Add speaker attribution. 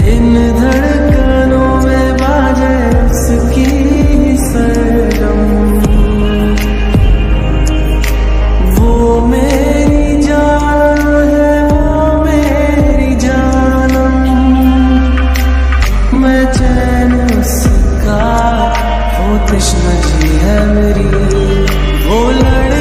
Speaker 1: इन धड़कनों में बाजे उसकी सरगम। वो मेरी जान है, वो मेरी जानम। मैं चैन उसका, वो तृष्णा जी है मेरी। वो लड़